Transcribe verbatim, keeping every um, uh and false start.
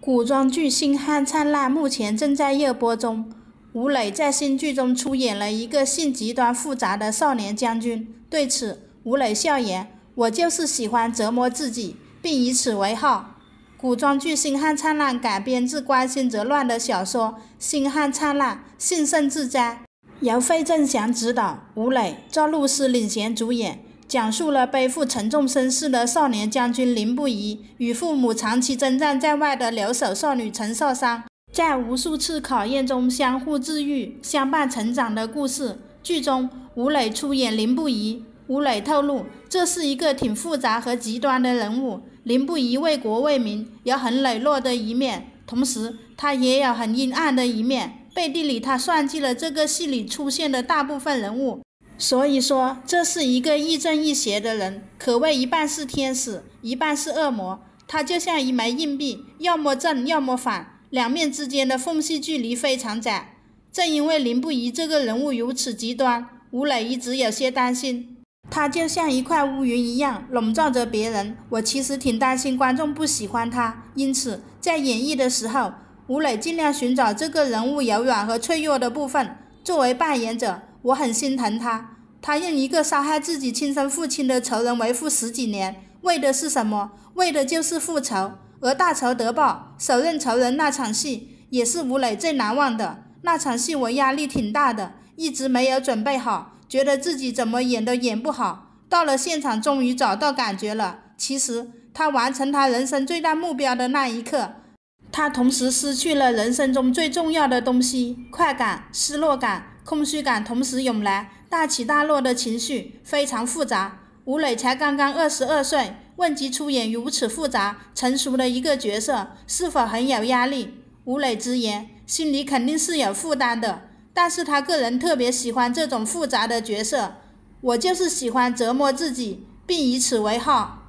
古装剧《星汉灿烂》目前正在热播中。吴磊在新剧中出演了一个性极端复杂的少年将军。对此，吴磊笑言：“我就是喜欢折磨自己，并以此为号。”古装剧《星汉灿烂》改编自关心则乱的小说《星汉灿烂，幸甚至哉》，由费正祥执导，吴磊、赵露思领衔主演。讲述了背负沉重身世的少年将军林不疑与父母长期征战在外的留守少女陈少桑，在无数次考验中相互治愈、相伴成长的故事。剧中，吴磊出演林不疑。吴磊透露，这是一个挺复杂和极端的人物。林不疑为国为民，有很磊落的一面，同时他也有很阴暗的一面。背地里，他算计了这个戏里出现的大部分人物。所以说，这是一个亦正亦邪的人，可谓一半是天使，一半是恶魔。他就像一枚硬币，要么正，要么反，两面之间的缝隙距离非常窄。正因为林不疑这个人物如此极端，吴磊一直有些担心，他就像一块乌云一样笼罩着别人。我其实挺担心观众不喜欢他，因此在演绎的时候，吴磊尽量寻找这个人物柔软和脆弱的部分。作为扮演者，我很心疼他，他用一个杀害自己亲生父亲的仇人为父十几年，为的是什么？为的就是复仇。而大仇得报，手刃仇人那场戏，也是吴磊最难忘的。那场戏我压力挺大的，一直没有准备好，觉得自己怎么演都演不好。到了现场终于找到感觉了。其实他完成他人生最大目标的那一刻，他同时失去了人生中最重要的东西，快感、失落感、空虚感同时涌来，大起大落的情绪非常复杂。吴磊才刚刚二十二岁，问及出演如此复杂、成熟的一个角色，是否很有压力？吴磊直言，心里肯定是有负担的，但是他个人特别喜欢这种复杂的角色。我就是喜欢折磨自己，并以此为号。